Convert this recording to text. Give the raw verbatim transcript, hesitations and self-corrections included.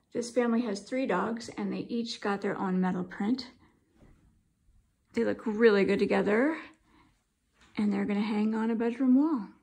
This family has three dogs and they each got their own metal print. They look really good together and they're gonna hang on a bedroom wall.